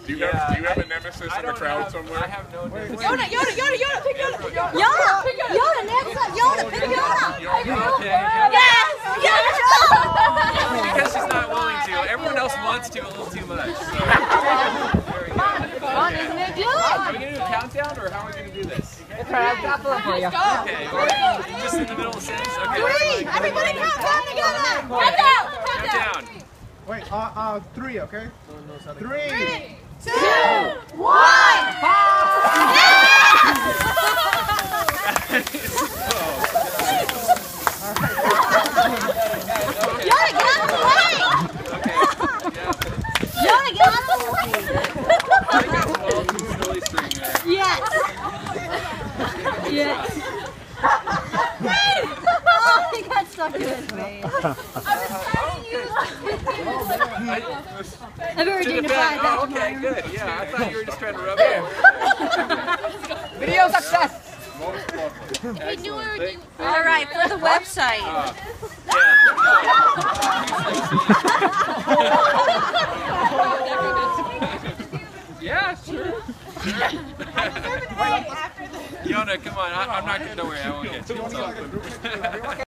Do you have a nemesis in the crowd somewhere? I have no nemesis. Yoda, pick Yoda. Yoda, next up. Yoda, pick Yoda. Okay. Yes, Because she's not willing to. Everyone else wants to a little too much. So. There we go. Fun, isn't it? Do Are we going to do a countdown, or how are we going to do this? I've got one for you. Okay, or just in the middle of the sentence? Okay. 3! Everybody count down together! Count down! Wait, 3, okay? 3, 2, 1! Yoda, get out of the way! Yoda, get out of the way! Yes! Yes! Oh, he got stuck in his face. I've already dignified that. Oh, okay, good. Yeah, I thought you were just trying to rub it in. Video success! All right, for the website. Yeah, sure. Yona, come on. I'm not going to worry. I won't get you. It's all good.